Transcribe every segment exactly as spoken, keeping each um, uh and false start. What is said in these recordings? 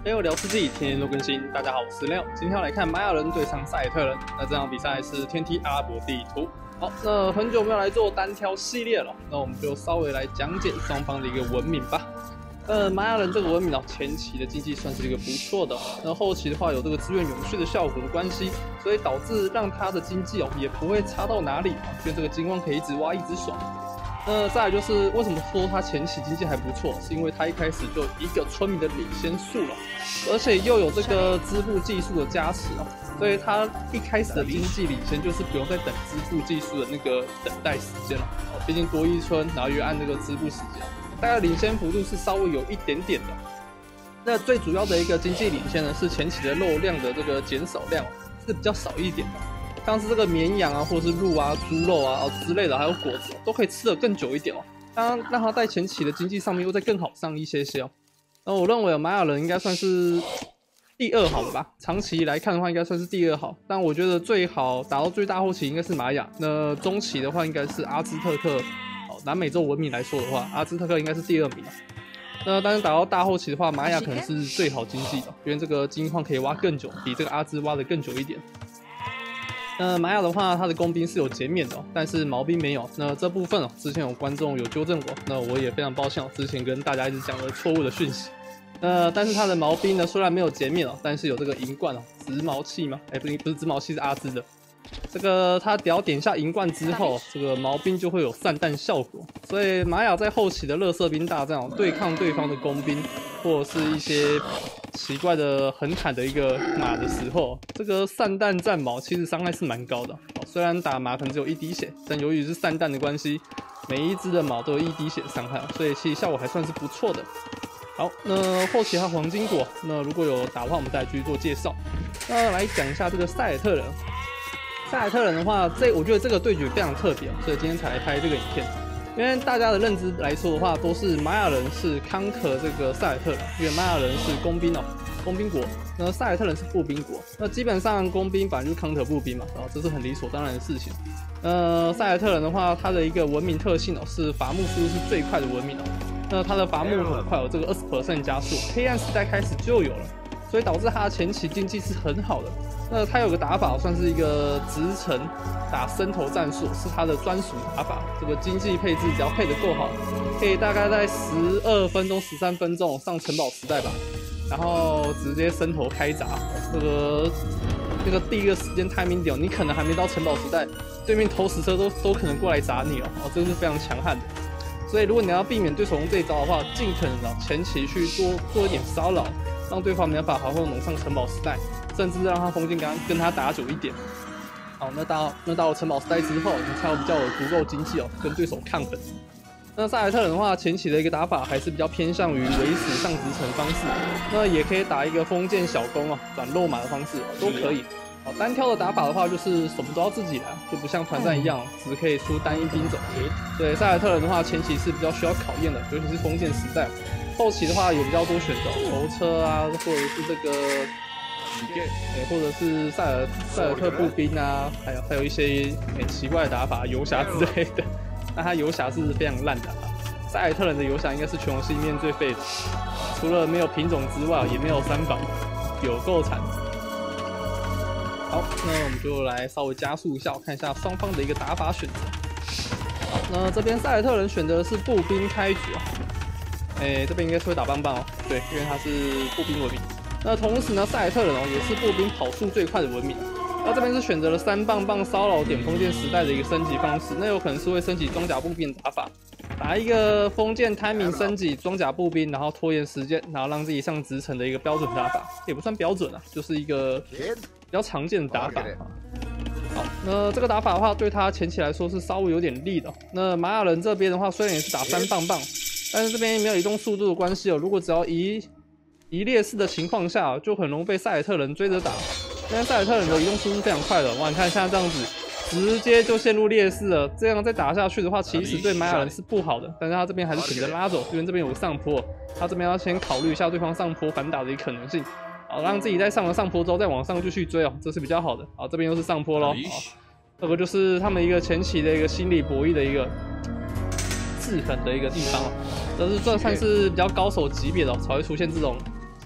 陪我聊世纪，天天都更新。大家好，我是廖，今天要来看玛雅人对上赛尔特人。那这场比赛是天梯阿拉伯地图。好，那很久没有来做单挑系列了，那我们就稍微来讲解双方的一个文明吧。呃，玛雅人这个文明哦，前期的经济算是一个不错的，那后期的话有这个资源永续的效果的关系，所以导致让它的经济哦也不会差到哪里，因为这个金矿可以一直挖一直爽。那再来就是为什么说它前期经济还不错，是因为它一开始就一个村民的领先数了，而且又有这个织布技术的加持哦，所以它一开始的经济领先就是不用再等织布技术的那个等待时间了。哦，毕竟多一村，然后又按那个织布时间，大概领先幅度是稍微有一点点的。那最主要的一个经济领先呢，是前期的肉量的这个减少量是比较少一点的。像是这个绵羊啊，或者是鹿啊、猪肉啊、哦、之类的，还有果子、哦，都可以吃得更久一点哦。当然，让它在前期的经济上面又再更好上一些些哦。那我认为玛雅人应该算是第二好的吧，长期来看的话，应该算是第二好。但我觉得最好打到最大后期应该是玛雅，那中期的话应该是阿兹特克。哦，南美洲文明来说的话，阿兹特克应该是第二名。那但是打到大后期的话，玛雅可能是最好经济的，因为这个金矿可以挖更久，比这个阿兹挖的更久一点。那玛雅的话，它的工兵是有减免的、哦，但是毛兵没有。那这部分哦，之前有观众有纠正过，那我也非常抱歉哦，之前跟大家一直讲了错误的讯息。那但是它的毛兵呢，虽然没有减免哦，但是有这个银冠哦，织毛器吗？哎、欸，不是，不是织毛器，是阿兹的。这个它只要点下银冠之后，这个毛兵就会有散弹效果。所以玛雅在后期的垃圾兵大战哦，对抗对方的工兵或者是一些奇怪的横砍的一个马的时候，这个散弹战矛其实伤害是蛮高的。哦，虽然打马可能只有一滴血，但由于是散弹的关系，每一只的矛都有一滴血的伤害，所以其实效果还算是不错的。好，那后期还有黄金果，那如果有打的话，我们再继续做介绍。那来讲一下这个赛尔特人。赛尔特人的话，这我觉得这个对决非常特别，所以今天才来拍这个影片。因为大家的认知来说的话，都是玛雅人是康克这个赛尔特人，因为玛雅人是工兵哦，工兵国，那赛尔特人是步兵国。那基本上工兵本来就是康克步兵嘛，然后这是很理所当然的事情。呃，赛尔特人的话，它的一个文明特性哦，是伐木速度是最快的文明哦。那它的伐木很快，有这个 百分之二十 加速，黑暗时代开始就有了，所以导致它的前期经济是很好的。那它有个打法，算是一个直城打伸头战术，是它的专属打法。这个经济配置只要配得够好，可以大概在十二分钟、十三分钟上城堡时代吧，然后直接伸头开砸。这个这个第一个时间 timing 点，你可能还没到城堡时代，对面投石车都都可能过来砸你了哦，这个是非常强悍的。所以如果你要避免对手用这一招的话，尽可能的前期去多做一点骚扰，让对方没办法好好弄上城堡时代。甚至让他封建跟他跟他打久一点。好，那到那到了城堡时代之后，你才有比较有足够经济哦，跟对手抗衡。那赛尔特人的话，前期的一个打法还是比较偏向于围死上直城方式，那也可以打一个封建小攻哦，转肉马的方式、哦、都可以。好，单挑的打法的话，就是什么都要自己来，就不像团战一样，只可以出单一兵种。对，赛尔特人的话，前期是比较需要考验的，尤其是封建时代。后期的话有比较多选择，头车啊，或者是这个。欸、或者是塞尔塞尔特步兵啊，还有还有一些很、欸、奇怪的打法，游侠之类的。那他游侠是非常烂的、啊，塞尔特人的游侠应该是全游戏里面最废的，除了没有品种之外，也没有三防，有够惨。好，那我们就来稍微加速一下，看一下双方的一个打法选择。好，那这边塞尔特人选择的是步兵开局啊，哎、欸，这边应该是会打棒棒哦，对，因为他是步兵文明。那同时呢，赛尔特人哦也是步兵跑速最快的文明。那这边是选择了三棒棒骚扰点封建时代的一个升级方式，那有可能是会升级装甲步兵的打法，打一个封建 timing 升级装甲步兵，然后拖延时间，然后让自己上直城的一个标准打法，也不算标准啊，就是一个比较常见的打法。好，那这个打法的话，对他前期来说是稍微有点利的。那玛雅人这边的话，虽然也是打三棒棒，但是这边没有移动速度的关系哦，如果只要移一劣势的情况下，就很容易被赛尔特人追着打。因为赛尔特人的移动速度非常快的，哇，你看像这样子，直接就陷入劣势了。这样再打下去的话，其实对玛雅人是不好的。但是他这边还是选择拉走，因为这边有个上坡，他这边要先考虑一下对方上坡反打的一个可能性，好，让自己在上了上坡之后再往上继续追哦，这是比较好的。好，这边又是上坡咯，好，这个就是他们一个前期的一个心理博弈的一个制衡的一个地方哦。这是算算是比较高手级别的、哦，才会出现这种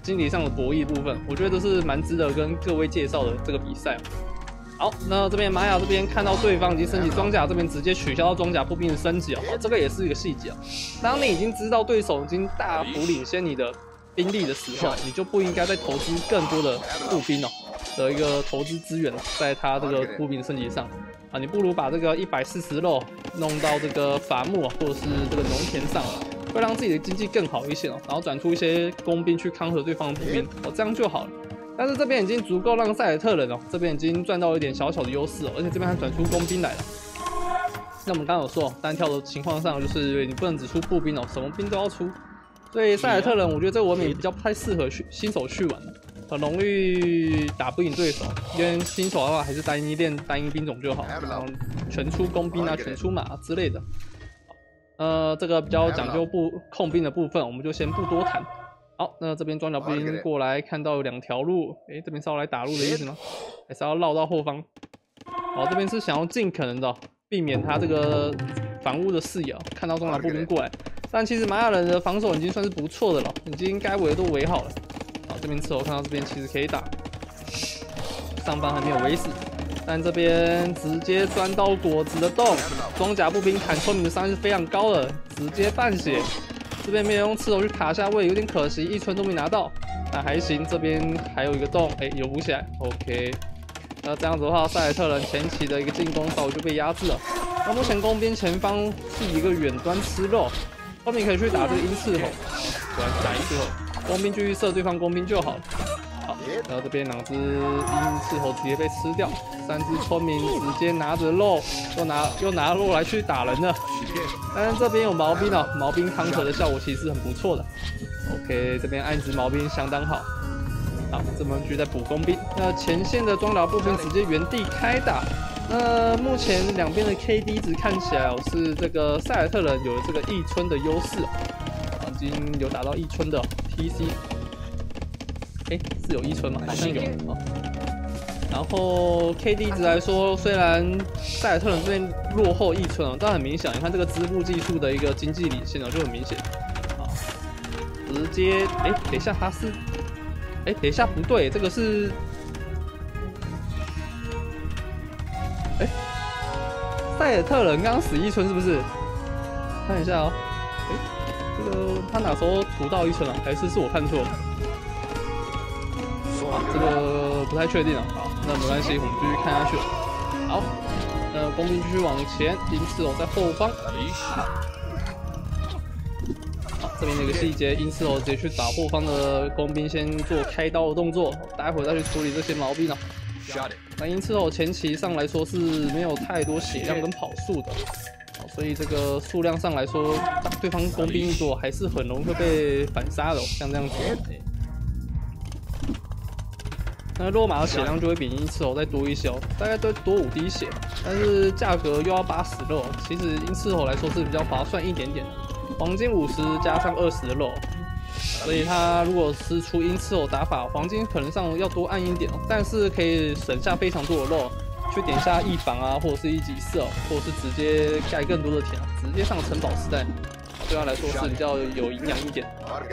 经理上的博弈部分，我觉得这是蛮值得跟各位介绍的这个比赛。好，那这边玛雅这边看到对方已经升级装甲，这边直接取消到装甲步兵的升级哦，这个也是一个细节哦。当你已经知道对手已经大幅领先你的兵力的时候，你就不应该再投资更多的步兵哦的一个投资资源在他这个步兵的升级上啊，你不如把这个一百四十肉弄到这个伐木啊，或者是这个农田上，会让自己的经济更好一些哦，然后转出一些工兵去抗衡对方的步兵哦，这样就好了。但是这边已经足够让塞尔特人哦，这边已经赚到一点小小的优势哦，而且这边还转出工兵来了。那我们刚刚有说，单挑的情况上就是你不能只出步兵哦，什么兵都要出。所以塞尔特人，我觉得这个文明比较不太适合去新手去玩，很容易打不赢对手。因为新手的话还是单一练单一兵种就好，然后全出工兵啊、全出马之类的。呃，这个比较讲究步控兵的部分，我们就先不多谈。好，那这边装甲兵过来看到有两条路，哎，这边是要来打路的意思吗？还是要绕到后方？好，这边是想要尽可能的避免他这个房屋的视野，看到装甲步兵过来。但其实玛雅人的防守已经算是不错的了，已经该围都围好了。好，这边刺头看到这边其实可以打，上方还没有围死，但这边直接钻到果子的洞，装甲步兵砍村民的伤害是非常高的，直接半血。这边没有用刺头去卡下位，有点可惜，一村都没拿到，但还行。这边还有一个洞，哎，有补起来 ，OK。那这样子的话，塞尔特人前期的一个进攻稍微就被压制了。那目前工兵前方是一个远端吃肉，后面可以去打这个鹰刺吼，果然打鹰刺吼，工兵继续射对方工兵就好了。好，然后这边两只鹰刺猴直接被吃掉，三只村民直接拿着肉，又拿又拿肉来去打人了。但是这边有毛兵哦，毛兵康可的效果其实很不错的。OK， 这边暗指毛兵相当好。好，这边继续在补工兵。那前线的装甲步兵直接原地开打。那目前两边的 K D 值看起来哦，是这个塞尔特人有这个一村的优势哦，已经有打到一村的 T C。哎，是有一村吗？好像有哦。然后 K D 值来说，虽然塞尔特人这边落后一村哦，但很明显，你看这个织布技术的一个经济领先哦，就很明显。啊，直接哎，等一下他是，哎，等一下不对，这个是，哎，塞尔特人刚刚死一村是不是？看一下哦，哎，这个他哪时候屠到一村啊？还是是我看错了？啊，这个不太确定啊。好，那没关系，我们继续看下去。好，那工兵继续往前，鹰刺头在后方。好，这边的一个细节，鹰刺头直接去打后方的工兵，先做开刀的动作，待会再去处理这些毛病啊。那鹰刺头前期上来说是没有太多血量跟跑速的，所以这个数量上来说，对方工兵一多，还是很容易会被反杀的，像这样子。那落马的血量就会比鹰刺头再多一些哦，大概都多五滴血，但是价格又要八十肉，其实鹰刺头来说是比较划算一点点的，黄金五十加上二十的肉，所以他如果是出鹰刺头打法，黄金可能上要多按一点哦，但是可以省下非常多的肉，去点下一防啊，或者是一级射，或者是直接盖更多的田，直接上城堡时代，对他来说是比较有营养一点。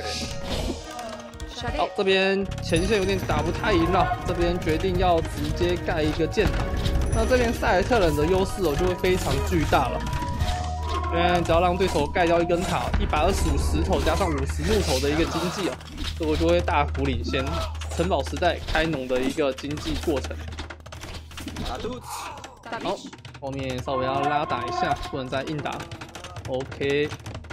好，这边前线有点打不太赢了，这边决定要直接盖一个箭塔。那这边塞尔特人的优势哦就会非常巨大了，因为只要让对手盖掉一根塔，一百二十五石头加上五十木头的一个经济哦，这我就会大幅领先城堡时代开农的一个经济过程。好，后面稍微要拉打一下，不能再硬打。OK。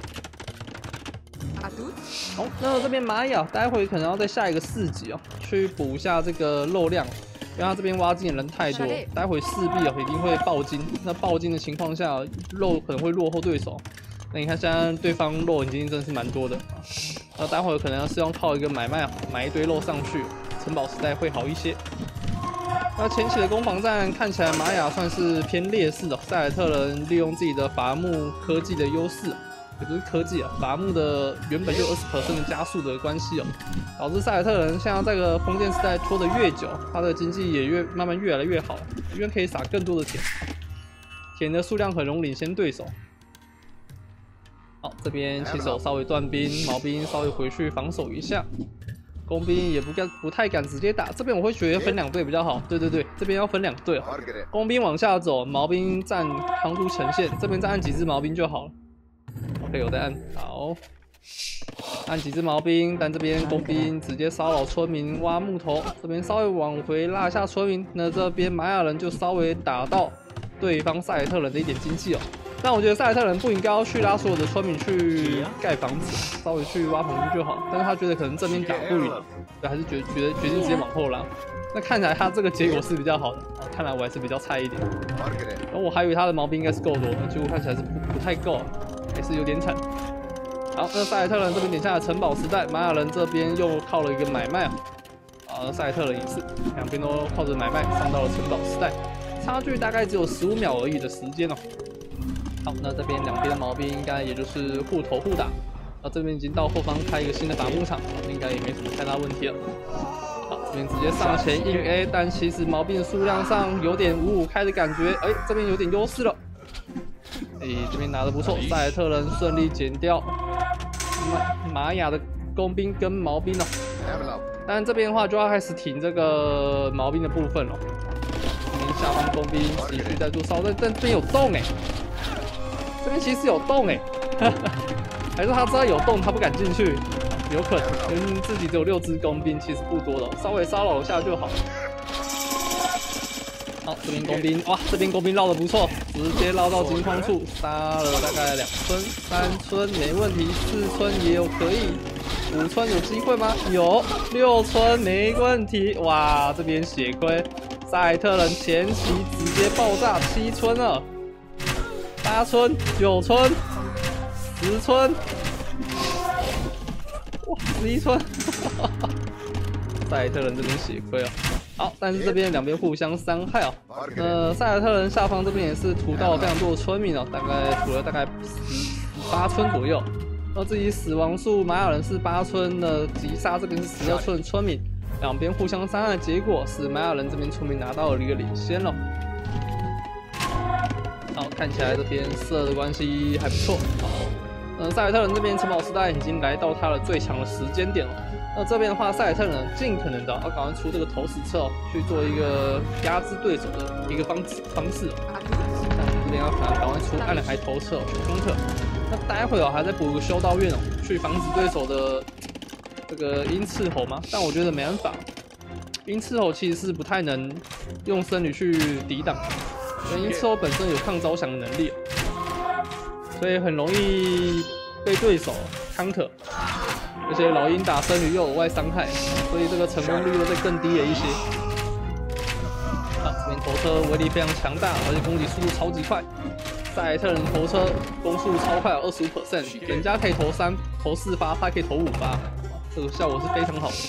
好，那这边玛雅待会可能要在下一个四级哦，去补一下这个肉量，因为他这边挖金的人太多，待会势必哦一定会爆金。那爆金的情况下，肉可能会落后对手。那你看现在对方肉已经真的是蛮多的，那待会可能是要靠一个买卖买一堆肉上去，城堡时代会好一些。那前期的攻防战看起来玛雅算是偏劣势的，塞尔特人利用自己的伐木科技的优势。也不是科技啊，伐木的原本就二十 percent 的加速的关系哦，导致塞尔特人现在这个封建时代拖得越久，他的经济也越慢慢越来越好，因为可以撒更多的田，田的数量很容易领先对手。好，这边骑手稍微断兵，毛兵稍微回去防守一下。 工兵也不敢不太敢直接打，这边我会觉得分两队比较好。对对对，这边要分两队哦。工兵往下走，毛兵站康都前线，这边再按几只毛兵就好了。OK， 我再按好，按几只毛兵，但这边工兵直接骚扰村民挖木头，这边稍微往回拉一下村民，那这边玛雅人就稍微打到对方塞尔特人的一点经济哦。但我觉得塞尔特人不应该要去拉所有的村民去盖房子，稍微去挖棚屋就好。但是他觉得可能正面打不赢，对，还是决觉得决定直接往后拉。那看起来他这个结果是比较好的，啊、看来我还是比较菜一点。然后我还以为他的毛兵应该是够多的，结果看起来是不不太够，还是有点惨。好，那塞尔特人这边点下了城堡时代，玛雅人这边又靠了一个买卖啊，啊，塞尔特人也是，两边都靠着买卖上到了城堡时代，差距大概只有十五秒而已的时间哦。好，那这边两边的毛兵应该也就是互投互打，那这边已经到后方开一个新的伐木场，应该也没什么太大问题了。好，这边直接上前硬 A， 但其实毛兵的数量上有点五五开的感觉，哎，这边有点优势了。哎，这边拿得不错，塞尔特人顺利减掉玛玛雅的工兵跟毛兵哦。当然这边的话就要开始挺这个毛兵的部分了。这边下方工兵持续在做烧，但但这边有洞哎。这边其实有洞哎，还是他知道有洞，他不敢进去，有可能，因为自己只有六只工兵，其实不多的，稍微骚扰一下就好。好，这边工兵，哇，这边工兵绕得不错，直接绕到金矿处，杀了大概两村、三村没问题，四村也有可以，五村有机会吗？有，六村没问题，哇，这边血亏，塞尔特人前期直接爆炸七村了。八村、九村、十村，哇，十一村，塞尔特人这边血亏啊。好，但是这边两边互相伤害啊。呃，塞尔特人下方这边也是屠到了非常多的村民哦，大概屠了大概十八村左右。而自己死亡数，玛雅人是八村的击杀，这边是十二村的村民，两边互相伤害的结果是玛雅人这边村民拿到了一个领先了。好，看起来这边射的关系还不错。好，呃，塞尔特人这边城堡时代已经来到他的最强的时间点了。那这边的话，塞尔特人尽可能的要赶快出这个投石车哦，去做一个压制对手的一个方方式。像这边要赶赶快出暗海投车去攻克。那待会哦还再补个修道院哦，去防止对手的这个鹰斥吼吗？但我觉得没办法，鹰斥吼其实是不太能用僧侣去抵挡。因为鹰斥吼本身有抗招降的能力，所以很容易被对手 counter， 而且老鹰打僧侣又有额外伤害，所以这个成功率又再更低了一些。啊，这边投车威力非常强大，而且攻击速度超级快。塞尔特人投车攻速超快，二十五 percent， 人家可以投三、投四发，他可以投五发，这个效果是非常好的。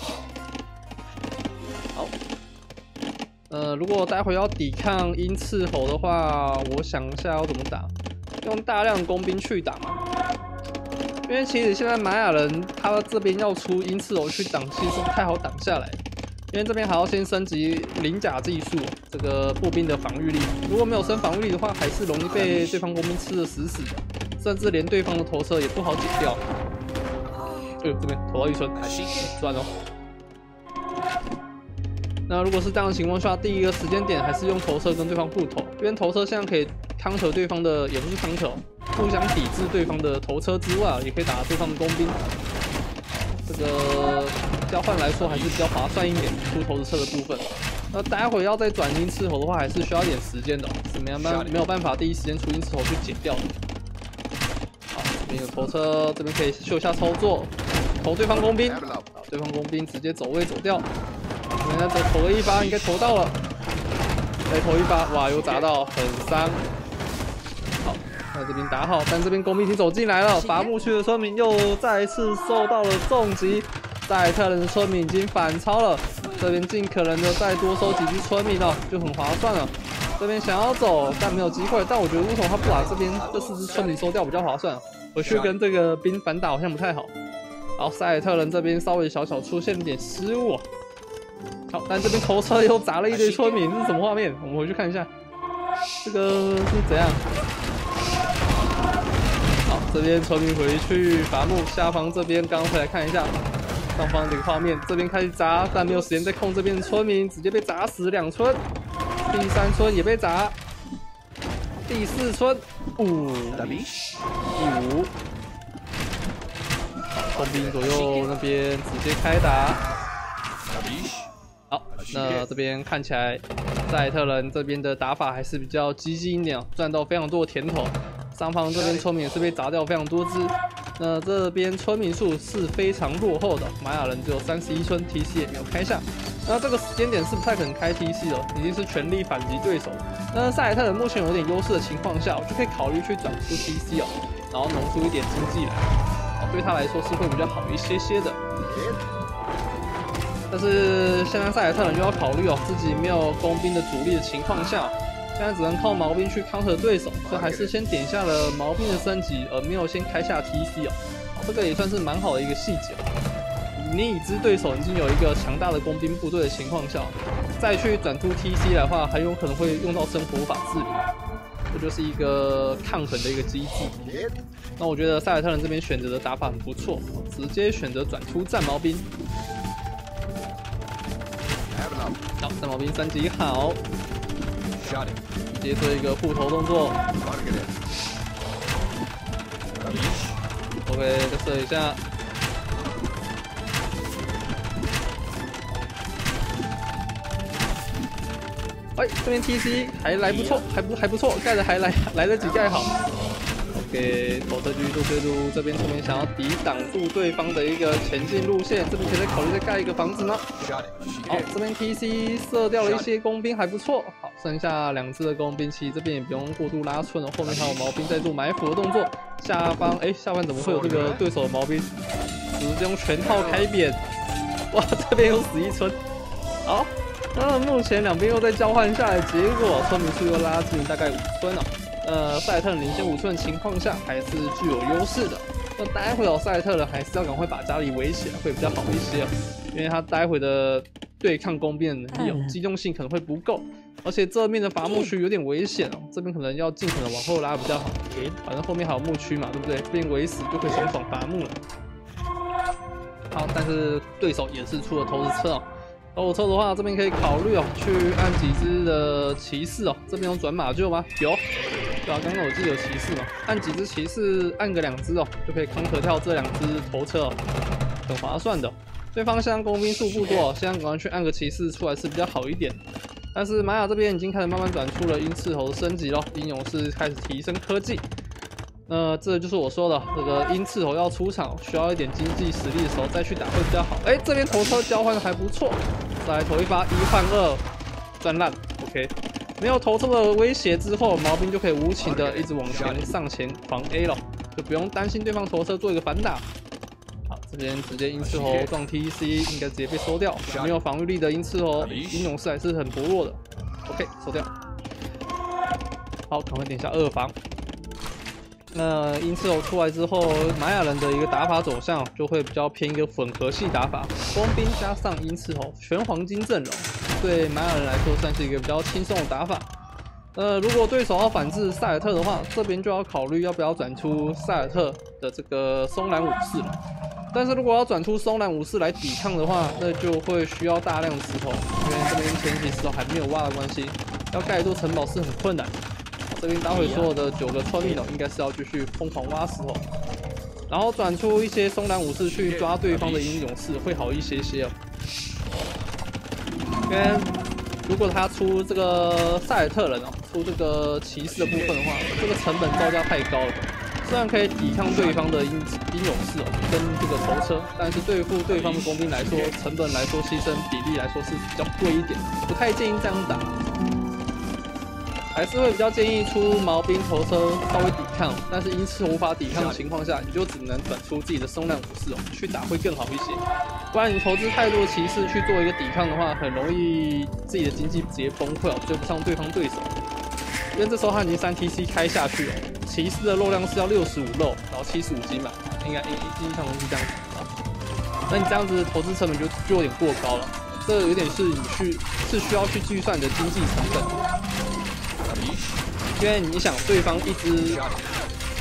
好。呃，如果待会要抵抗鹰斥吼的话，我想一下要怎么打，用大量工兵去打嘛。因为其实现在玛雅人他这边要出鹰斥吼去挡，其实不太好挡下来，因为这边还要先升级鳞甲技术，这个步兵的防御力。如果没有升防御力的话，还是容易被对方工兵吃得死死的，甚至连对方的头车也不好解掉。哎呦，这边投到一村，赚哦。那如果是这样的情况下，第一个时间点还是用头车跟对方互投，因为头车现在可以 counter 对方的，也不是 counter， 互相抵制对方的头车之外，也可以打对方的工兵。这个交换来说还是比较划算一点，出头车的部分。那待会要再转鹰斥吼的话，还是需要一点时间的，是没有办没有办法第一时间出鹰斥吼去解掉的。好，这边有头车，这边可以秀一下操作，投对方工兵，对方工兵直接走位走掉。现在投了一发，应该投到了。再投一发，哇，有砸到，很伤。好，在这边打好，但这边工兵已经走进来了，伐木区的村民又再一次受到了重击。塞尔特人的村民已经反超了，这边尽可能的再多收几只村民哦，就很划算了。这边想要走，但没有机会。但我觉得为什么他不把这边这四只村民收掉比较划算？回去跟这个兵反打好像不太好。好，塞尔特人这边稍微小小出现了点失误、哦。好，但这边头车又砸了一堆村民，这是什么画面？我们回去看一下，这个是怎样？好，这边村民回去伐木，下方这边刚回来看一下， 上方这个画面，这边开始砸，但没有时间再控这边的村民，直接被砸死两村。第三村也被砸，第四村五五。 工兵左右那边直接开打，好，那这边看起来塞尔特人这边的打法还是比较激进一点，赚到非常多的甜头。上方这边村民也是被砸掉非常多只，那这边村民数是非常落后的，玛雅人只有三十一村 ，T C 也没有开下。那这个时间点是不太可能开 T C 了，已经是全力反击对手。那塞尔特人目前有点优势的情况下，我就可以考虑去转出 T C 哦，然后弄出一点经济来。 对他来说是会比较好一些些的，但是现在塞尔特人就要考虑哦，自己没有工兵的主力的情况下，现在只能靠毛兵去counter对手，所以还是先点下了毛兵的升级，而没有先开下 T C 哦，这个也算是蛮好的一个细节。你已知对手已经有一个强大的工兵部队的情况下，再去转出 T C 来的话，很有可能会用到生活法治理。 这就是一个抗衡的一个机制。那我觉得塞尔特人这边选择的打法很不错，直接选择转出战矛兵。好，战矛兵升级好，直接做一个护头动作。OK， 再射一下。 哎，这边 T C 还来不错，还不还不错，盖的还来来得及盖好。OK， 投射继续做追逐，这边这边想要抵挡住对方的一个前进路线，这边可以再考虑再盖一个房子吗？好，这边 T C 射掉了一些工兵，还不错。好，剩下两只的工兵，其实这边也不用过度拉村了，后面还有毛兵在做埋伏的动作。下方哎，下方怎么会有这个对手的毛兵？直接用全套开扁，哇，这边有死一村。好。 那目前两边又在交换下来，结果村民数又拉近大概五村了。呃，塞尔特人领先五村的情况下，还是具有优势的。那待会哦，塞尔特人还是要赶快把家里围起来，会比较好一些哦，因为他待会的对抗工兵的能力哦，机动性可能会不够，而且这面的伐木区有点危险哦，这边可能要尽可能往后拉比较好。诶，反正后面还有牧区嘛，对不对？这边围死就可以爽爽伐木了。好，但是对手也是出了投石车哦。 投车的话，这边可以考虑哦，去按几只的骑士哦。这边有转马厩吗？有，对啊，刚刚我记得有骑士嘛，按几只骑士，按个两只哦，就可以 counter 掉这两只头车哦，很划算的。对方现在工兵数不多哦，现在赶快去按个骑士出来是比较好一点。但是玛雅这边已经开始慢慢转出了鹰翅头的升级咯，鹰勇士开始提升科技。 那这就是我说的，这个鹰翅头要出场，需要一点经济实力的时候再去打会比较好。哎，这边头车交换的还不错，再来投一发一换二，赚烂。OK， 没有头车的威胁之后，毛兵就可以无情的一直往前上前防 A 了，就不用担心对方头车做一个反打。好，这边直接鹰翅头撞 T C， 应该直接被收掉。没有防御力的鹰翅头，鹰勇士还是很薄弱的。OK， 收掉。好，赶快点一下二防。 那鹰翅头出来之后，玛雅人的一个打法走向就会比较偏一个混合系打法，工兵加上鹰翅头，全黄金阵容，对玛雅人来说算是一个比较轻松的打法。呃，如果对手要反制塞尔特的话，这边就要考虑要不要转出塞尔特的这个松兰武士了。但是如果要转出松兰武士来抵抗的话，那就会需要大量的石头，因为这边前期石头还没有挖的关系，要盖一座城堡是很困难。 这边待会所有的九个村民哦，应该是要继续疯狂挖石头，然后转出一些松兰武士去抓对方的鹰勇士会好一些些哦。因为如果他出这个塞尔特人哦，出这个骑士的部分的话，这个成本造价太高了。虽然可以抵抗对方的鹰鹰勇士哦，跟这个头车，但是对付对方的工兵来说，成本来说牺牲比例来说是比较贵一点，不太建议这样打。 还是会比较建议出毛兵头车稍微抵抗，但是鹰翅无法抵抗的情况下，你就只能转出自己的松兰武士哦，去打会更好一些。不然你投资太多的骑士去做一个抵抗的话，很容易自己的经济直接崩溃哦，追不上对方对手。因为这时候他已经三 T C 开下去了，骑士的肉量是要六十五肉，然后七十五斤嘛，应该印象中是这样子啊。那你这样子投资成本就就有点过高了，这有点是你去是需要去计算你的经济成本。 因为你想，对方一支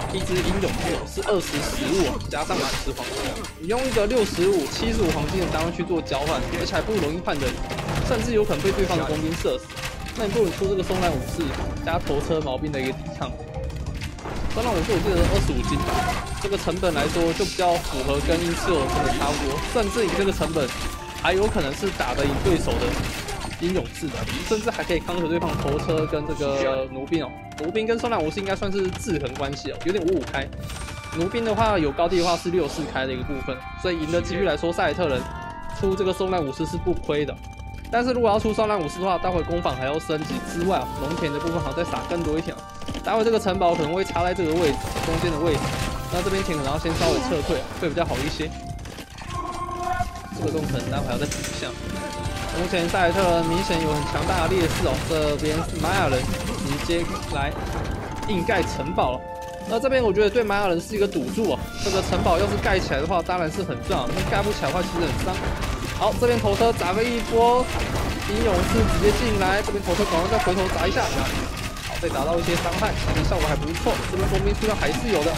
一只英勇士是二十食物加上满十黄金，你用一个六十五、七十五黄金的单位去做交换，而且还不容易换人，甚至有可能被对方的工兵射死。那你不如出这个松兰武士加头车毛兵的一个抵抗。松兰武士我记得是二十五金吧，这个成本来说就比较符合跟英赤尔真的差不多，甚至你这个成本还有可能是打得赢对手的英勇士的，甚至还可以康和对方头车跟这个弩兵哦。弩兵跟松兰武士应该算是制衡关系哦，有点五五开。弩兵的话有高地的话是六四开的一个部分，所以赢的几率来说，塞尔特人出这个松兰武士是不亏的。但是如果要出松兰武士的话，待会攻防还要升级之外，农田的部分还要再撒更多一条。待会这个城堡可能会插在这个位置中间的位置，那这边田可能要先稍微撤退，会比较好一些。这个洞可能待会还要再补一下。目前塞尔特人明显有很强大的劣势哦，这边是玛雅人直接来硬盖城堡了。那这边我觉得对玛雅人是一个赌注哦，这个城堡要是盖起来的话，当然是很赚，但盖不起来的话其实很伤。好，这边头车砸个一波，英勇士直接进来，这边头车赶快再回头砸一下，好，被打到一些伤害，但是效果还不错。这边工兵数量还是有的。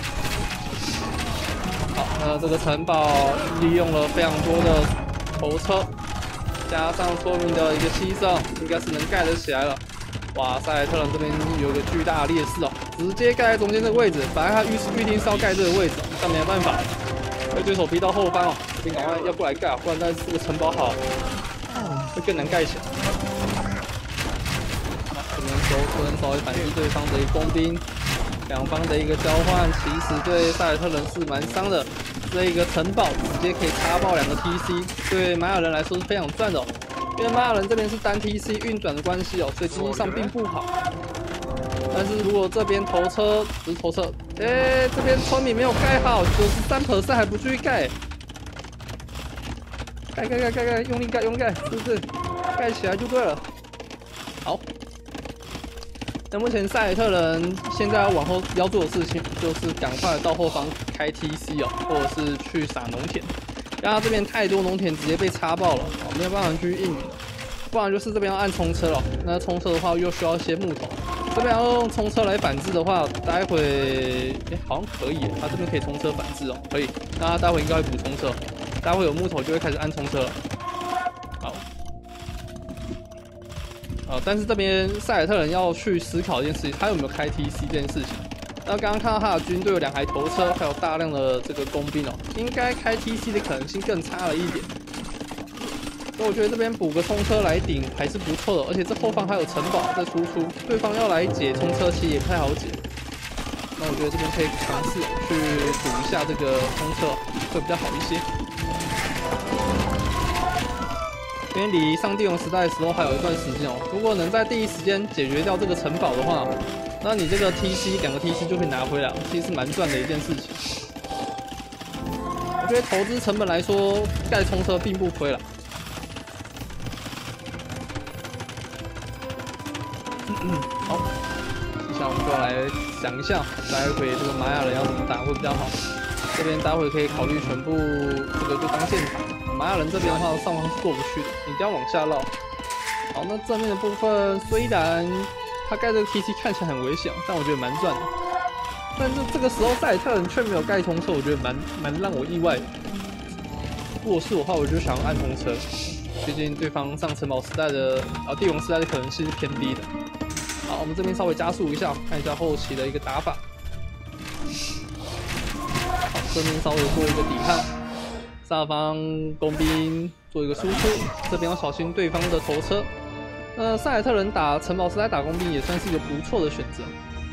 好，那这个城堡利用了非常多的头车，加上说明的一个牺牲，应该是能盖得起来了。哇，塞尔特人这边有一个巨大的劣势哦，直接盖在中间这个位置，本来他预预定是要盖这个位置，但没有办法，被对手逼到后方哦。这边赶快要过来盖，不然但这个城堡好会更难盖起来。这边收村稍微反击对方的一个工兵，两方的一个交换，其实对塞尔特人是蛮伤的。这一个城堡直接可以插爆两个 T C， 对玛雅人来说是非常赚的哦。因为玛雅人这边是单 T C 运转的关系哦，所以经济上并不好。但是如果这边头车不是头车，哎、欸，这边村民没有盖好，九十三 percent 还不继续盖。盖盖盖盖盖，用力盖用力盖，是不是？盖起来就对了。好，那目前塞尔特人现在要往后要做的事情，就是赶快到后方开 T C 哦，或者是去撒农田，让他这边太多农田直接被插爆了，哦，没有办法去应援，不然就是这边要按冲车了。那冲车的话又需要一些木头，这边要用冲车来反制的话，待会哎、欸、好像可以耶，他这边可以冲车反制哦，可以。那他待会应该会补冲车。待会有木头就会开始按冲车了。好，好，但是这边塞尔特人要去思考一件事情，他有没有开 T C 这件事情。那刚刚看到他的军队有两台头车，还有大量的这个工兵哦，应该开 T C 的可能性更差了一点。所以我觉得这边补个冲车来顶还是不错的，而且这后方还有城堡在输出，对方要来解冲车其实也不太好解。那我觉得这边可以尝试去补一下这个冲车，会比较好一些。因为离上帝王时代的时候还有一段时间哦，如果能在第一时间解决掉这个城堡的话，那你这个 T C 两个 T C 就可以拿回来，其实是蛮赚的一件事情。我觉得投资成本来说，盖冲车并不亏了。嗯，好，接下来我们就来想一下，待会这个玛雅人要怎么打会比较好。这边待会可以考虑全部这个就当箭塔。玛雅人这边的话，上方是过不去的，你一定要往下绕。好，那正面的部分虽然他盖这个 T C 看起来很危险，但我觉得蛮赚的。但是这个时候塞尔特人却没有盖冲车，我觉得蛮蛮让我意外的。如果是我的话，我就想要按冲车，毕竟对方上城堡时代的啊帝王时代的可能性是偏低的。好，我们这边稍微加速一下，看一下后期的一个打法。好，正面稍微做一个抵抗。下方工兵做一个输出，这边要小心对方的头车。那塞尔特人打城堡时代打工兵也算是一个不错的选择。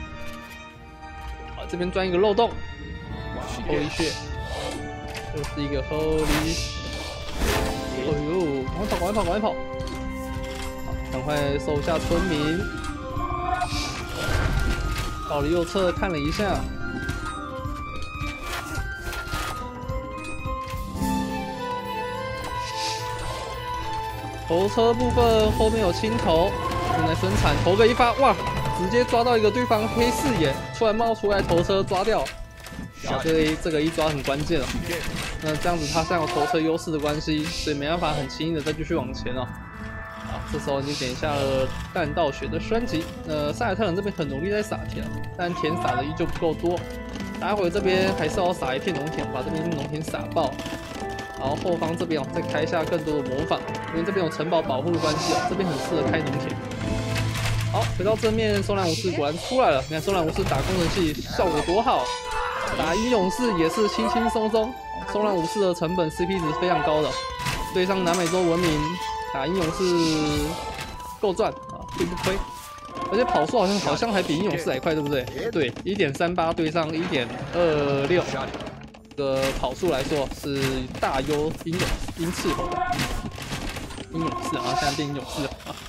好，这边钻一个漏洞，哇 ，Holy shit， 又是一个 Holy， 哎呦，赶快跑，赶快跑，赶快跑！好，赶快收下村民。到了右侧看了一下。头车部分后面有青头，正在生产，投个一发，哇，直接抓到一个对方黑视野，突然冒出来头车抓掉，然后这个这个一抓很关键了。那这样子他现在有头车优势的关系，所以没办法很轻易的再继续往前了。 好，这时候已经点下了弹道学的升级。呃，塞尔特人这边很努力在撒田，但田撒的依旧不够多。待会这边还是要撒一片农田，把这边农田撒爆。然后后方这边哦，再开下更多的模仿，因为这边有城堡保护的关系哦，这边很适合开农田。好，回到正面，松兰武士果然出来了。你看松兰武士打工程器效果多好，打鹰勇士也是轻轻松松。松兰武士的成本 C P 值非常高的，对上南美洲文明打鹰勇士够赚啊，并不亏。而且跑速好像好像还比鹰勇士还快，对不对？对， 一点三八 对上 一点二六。这个跑速来说是大优鹰勇鹰斥候的鹰勇士，然后现在变鹰勇士了啊。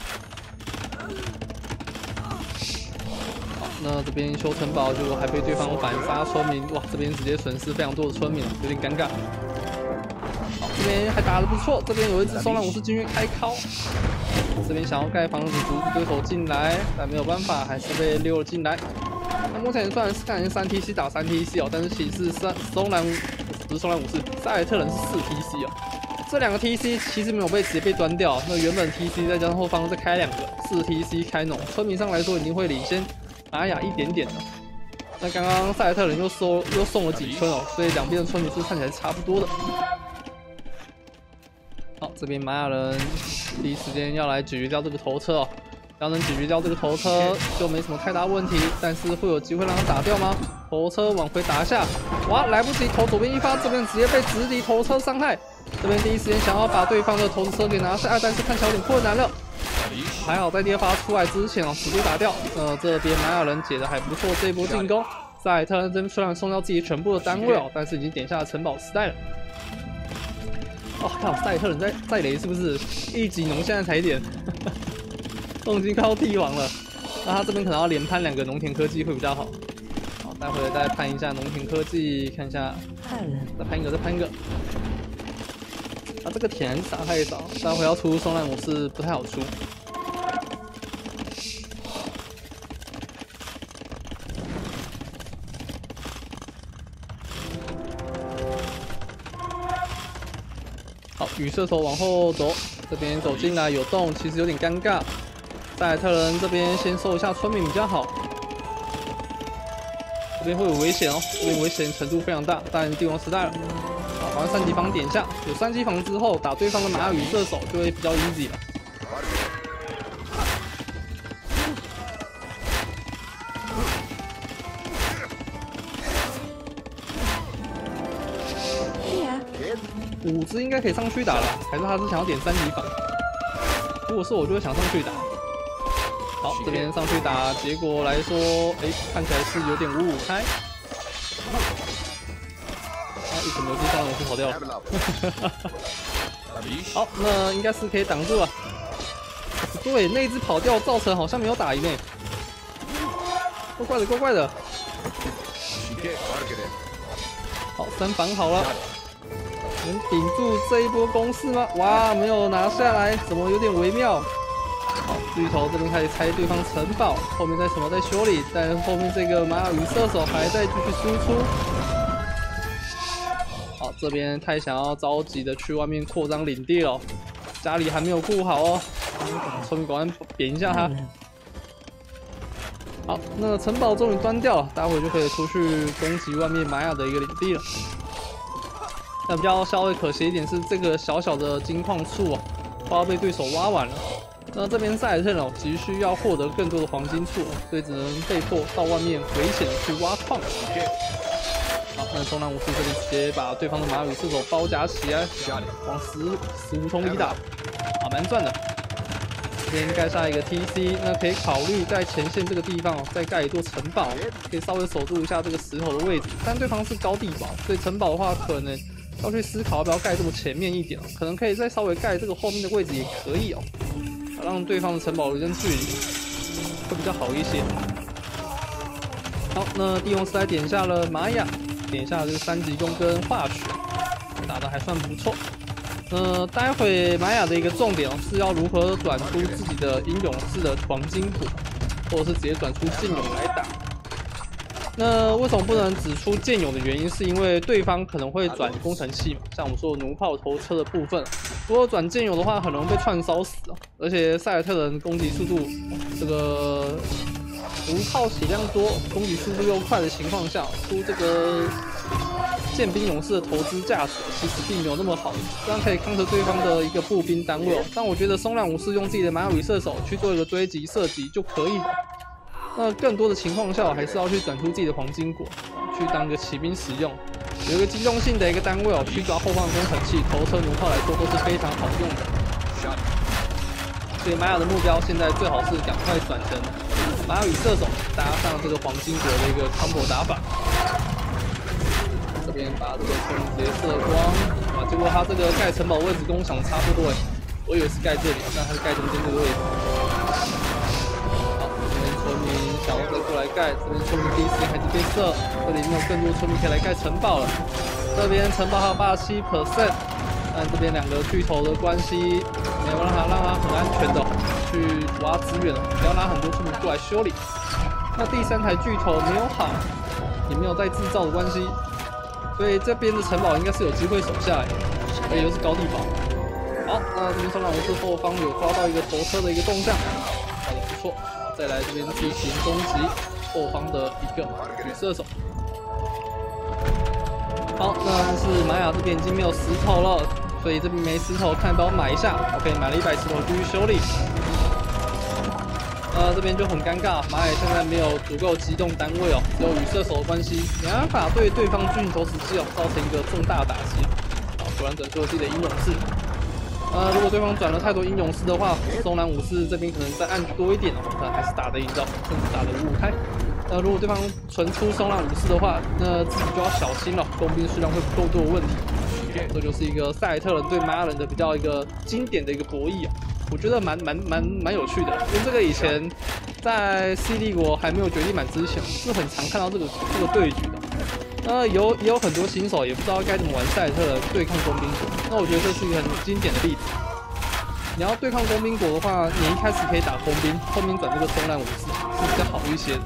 好，那这边修城堡，结果还被对方反杀村民，哇，这边直接损失非常多的村民，有点尴尬。好，这边还打得不错，这边有一只松兰武士进去开敲，这边想要盖房子阻止对手进来，但没有办法，还是被溜了进来。那目前虽然是看三 T C 打三 T C 哦，但是其实是松兰不是松兰武士，塞尔特人是四 T C 哦。这两个 T C 其实没有被直接被端掉，那原本 T C 再加上后方再开两个四 T C 开农，村民上来说一定会领先玛雅一点点的。那刚刚塞尔特人又收又送了几村哦，所以两边的村民数看起来是差不多的。好，这边玛雅人第一时间要来解决掉这个头车哦。要能解决掉这个头车就没什么太大问题，但是会有机会让他打掉吗？头车往回打下，哇，来不及投左边一发，这边直接被直敌头车伤害。这边第一时间想要把对方的头车给拿下，但是看起来有点困难了。还好在第二发出来之前哦，直接打掉。呃，这边玛雅人解的还不错，这一波进攻，塞尔特人这边虽然送掉自己全部的单位哦，但是已经点下了城堡时代了。哦，看塞尔特人在在雷是不是？一级农现在才点。都已经快要帝王了，那他这边可能要连攀两个农田科技会比较好。好，待会再攀一下农田科技，看一下，再攀一个，再攀一个。啊，这个田撒太少，待会要出松兰武士不太好出。好，羽射手往后走，这边走进来有洞，其实有点尴尬。塞尔特人这边先收一下村民比较好，这边会有危险哦，这边危险程度非常大，但帝王时代了，好，把三级房点下，有三级房之后打对方的玛雅羽射手就会比较 easy 了。五只应该可以上去打了，还是他是想要点三级房？如果是我就会想上去打。好，这边上去打，结果来说，哎，看起来是有点五五开。啊，一什么游戏上我就跑掉了。好，那应该是可以挡住了。对，那一只跑掉造成好像没有打赢诶。怪怪的，怪怪的。好，三防好了。能顶住这一波攻势吗？哇，没有拿下来，怎么有点微妙？好，巨头这边开始拆对方城堡，后面在什么在修理，但后面这个玛雅羽射手还在继续输出。好，这边太想要着急的去外面扩张领地了，家里还没有顾好哦。村民果然扁一下他。好，那城堡终于端掉了，待会就可以出去攻击外面玛雅的一个领地了。但比较稍微可惜一点是，这个小小的金矿处哦，快要被对手挖完了。那这边塞尔特人哦，急需要获得更多的黄金处，所以只能被迫到外面危险的去挖矿。好，那松兰武士这边直接把对方的玛雅羽射手包夹起来，往死死胡同里打，啊，蛮赚的。这边盖下一个 T C， 那可以考虑在前线这个地方哦，再盖一座城堡，可以稍微守住一下这个石头的位置。但对方是高地堡，所以城堡的话可能要去思考要不要盖这么前面一点哦，可能可以再稍微盖这个后面的位置也可以哦，让对方的城堡有一段距离，会比较好一些。好，那帝王时代点下了玛雅，点下这个三级弓跟化学，打得还算不错。呃，待会玛雅的一个重点哦，是要如何转出自己的英勇士的黄金果，或者是直接转出剑勇来打。那为什么不能只出剑勇的原因，是因为对方可能会转工程器嘛，像我们说的弩炮头车的部分， 如果转剑油的话，很容易被串烧死哦。而且赛尔特人攻击速度，这个不靠血量多，攻击速度又快的情况下，出这个剑兵勇士的投资价值其实并没有那么好，这样可以抗衡对方的一个步兵单位哦。但我觉得松亮武士用自己的马尔与射手去做一个追击射击就可以了。那更多的情况下，还是要去转出自己的黄金果，去当一个骑兵使用。有一个机动性的一个单位哦，去抓后方的工程器、头车、弩炮来说都是非常好用的。所以玛雅的目标现在最好是赶快转成马尔与射手搭上这个黄金果的一个 combo 打法。这边把这个村直接射光，啊，结果他这个盖城堡位置跟我想的差不多哎，我以为是盖这里，但他是盖中间这个位置。好，这边村民想要再过来盖，这边村民第一时间还是被射，这里面有更多村民可以来盖城堡了。这边城堡还有 百分之八十七， 但这边两个巨头的关系没有让他让他很安全的去挖资源了，不要拉很多村民过来修理。那第三台巨头没有好，也没有在制造的关系。所以这边的城堡应该是有机会守下来，而且又是高地堡。好，那这边松朗武士后方有抓到一个头车的一个动向，打得不错。再来这边进行攻击后方的一个女射手。好，那是玛雅这边已经没有石头了，所以这边没石头，看帮我买一下。OK， 买了一百石头继续修理。呃，这边就很尴尬，玛雅现在没有足够机动单位哦，只有与射手的关系，没办法对对方巨型投石机哦造成一个重大打击。好，果然转出了自己的英勇士。呃，如果对方转了太多英勇士的话，松南武士这边可能再按多一点哦，可能还是打得赢的，甚至打得五五开。那如果对方纯出松南武士的话，那自己就要小心了，工兵数量会不够多的问题。这就是一个赛尔特人对玛雅人的比较一个经典的一个博弈啊。我觉得蛮蛮蛮蛮有趣的，因为这个以前在 C 帝国还没有决定版之前，是很常看到这个这个对局的。那有也有很多新手也不知道该怎么玩赛尔特人对抗工兵国，那我觉得这是一个很经典的例子。你要对抗工兵国的话，你一开始可以打工兵，后面转这个松烂武士是比较好一些的。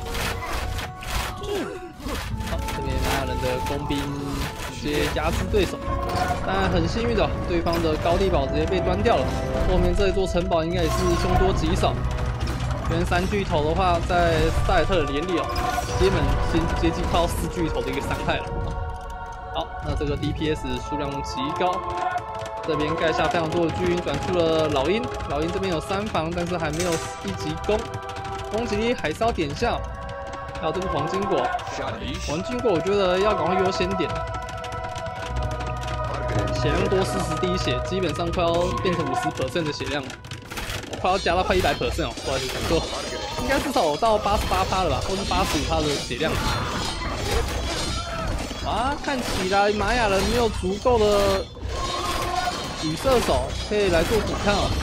好，这边玛雅人的工兵直接压制对手，但很幸运的，对方的高地堡直接被端掉了。后面这一座城堡应该也是凶多吉少。原三巨头的话，在赛尔特的连里哦，基本先接近到四巨头的一个伤害了。好，那这个 D P S 数量极高，这边盖下非常多的巨鹰，转出了老鹰。老鹰这边有三防，但是还没有一级攻，攻击力还是要点下。还有这个黄金果，黄金果我觉得要赶快优先点。血量多四十滴血，基本上快要变成 百分之五十 的血量了，我快要加到快 百分之百 哦，不好意思讲错，应该至少有到 八十八趴 了吧，或是 八十五趴 的血量。啊，看起来玛雅人没有足够的羽射手可以来做抵抗哦。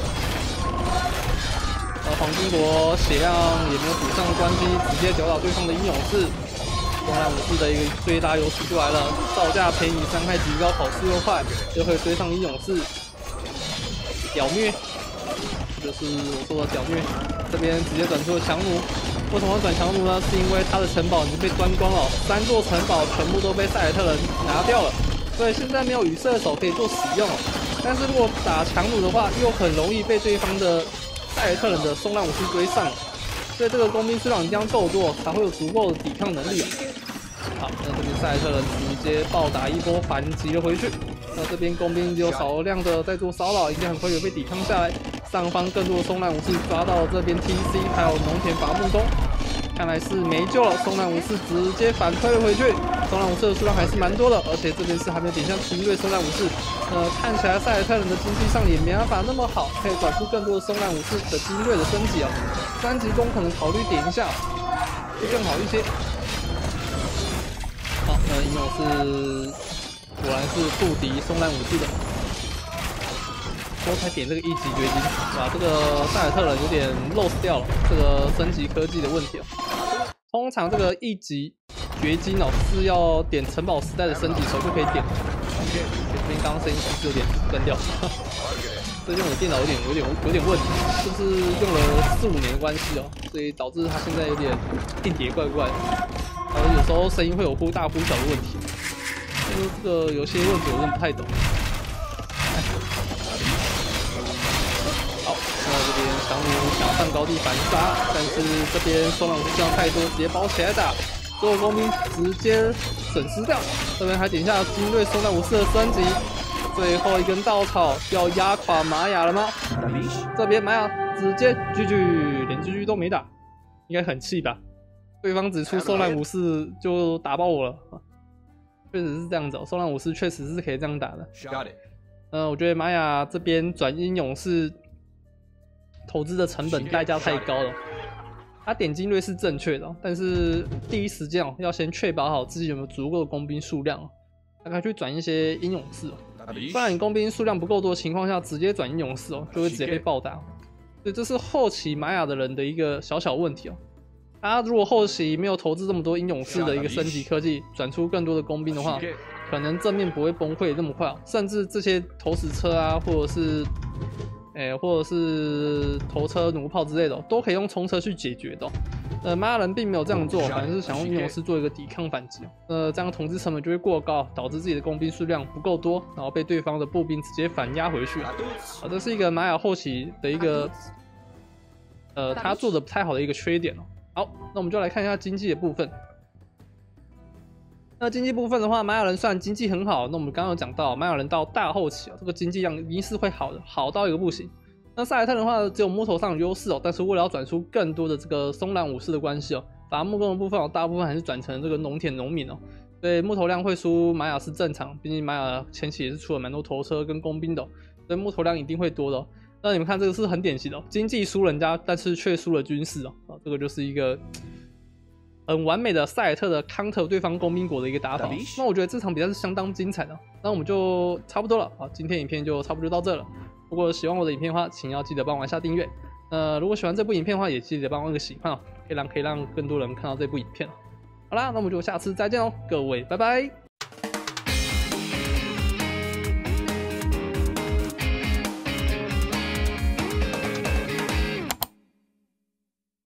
呃，黄金国血量也没有补上的关系，直接屌倒对方的英勇士。松兰武士的一个最大优势就来了，造价便宜，伤害极高，跑速又快，就会追上英勇士，屌虐，就是我说的屌虐。这边直接转出了强弩，为什么要转强弩呢？是因为他的城堡已经被端光了，三座城堡全部都被赛尔特人拿掉了，所以现在没有羽射手可以做使用了。但是如果打强弩的话，又很容易被对方的赛尔特人的松兰武士追上。所以这个工兵数量一定要够多，才会有足够的抵抗能力。好，那这边赛尔特人直接暴打一波，反击了回去。那这边工兵有少量的在做骚扰，应该很快就被抵抗下来。上方更多的松兰武士抓到了这边 T C， 还有农田伐木工，看来是没救了。松兰武士直接反推了回去。松兰武士的数量还是蛮多的，而且这边是还没有点向精锐松兰武士。呃，看起来赛尔特人的经济上也没办法那么好，可以转出更多的松兰武士的精锐的升级哦。三级攻可能考虑点一下，会更好一些。好，那英勇士果然是不敌松兰武士的。我才点这个一级掘金，哇，这个赛尔特人有点 lost 掉了这个升级科技的问题哦。通常这个一级掘金哦是要点城堡时代的升级时候就可以点。这边刚刚声音是有点断掉，最近我的电脑有点有点有点问题，就是用了四五年的关系哦，所以导致它现在有点硬碟怪怪的，然后有时候声音会有忽大忽小的问题，因为这个有些问题我真的不太懂。 上高地反杀，但是这边松兰武士这样太多，直接包起来打，所有工兵直接损失掉。这边还点下精锐松兰武士的升级，最后一根稻草要压垮玛雅了吗？这边玛雅直接 G G， 连 G G 都没打，应该很气吧？对方只出松兰武士就打爆我了，确实是这样子哦。松兰武士确实是可以这样打的。嗯、呃，我觉得玛雅这边转英勇士投资的成本代价太高了。他点精锐是正确的、哦，但是第一时间哦，要先确保好自己有没有足够的工兵数量、哦，大概去转一些英勇士、哦，不然你工兵数量不够多的情况下，直接转英勇士哦，就会直接被暴打。所以这是后期玛雅的人的一个小小问题哦。他如果后期没有投资这么多英勇士的一个升级科技，转出更多的工兵的话，可能正面不会崩溃这么快、哦，甚至这些投石车啊，或者是，诶、欸，或者是头车、弩炮之类的、哦，都可以用冲车去解决的、哦。呃，玛雅人并没有这样做，反而是想用英勇士做一个抵抗反击。呃，这样统治成本就会过高，导致自己的工兵数量不够多，然后被对方的步兵直接反压回去。啊，这是一个玛雅后期的一个，呃，他做的不太好的一个缺点哦。好，那我们就来看一下经济的部分。那经济部分的话，玛雅人虽然经济很好，那我们刚刚有讲到，玛雅人到大后期哦，这个经济量一定是会好的，好到一个不行。那塞尔特的话，只有木头上有优势哦，但是为了要转出更多的这个松兰武士的关系哦，伐木工的部分哦，大部分还是转成这个农田农民哦，所以木头量会输玛雅是正常，毕竟玛雅前期也是出了蛮多头车跟工兵的、哦，所以木头量一定会多的、哦。那你们看这个是很典型的、哦，经济输人家，但是却输了军事哦，啊，这个就是一个很完美的塞尔特的 counter 对方工兵国的一个打法。那我觉得这场比赛是相当精彩的，那我们就差不多了，好，今天影片就差不多到这了。如果喜欢我的影片的话，请要记得帮我按下订阅。那如果喜欢这部影片的话，也记得帮我按个喜欢哦，可以让可以让更多人看到这部影片。好啦，那我们就下次再见哦，各位，拜拜。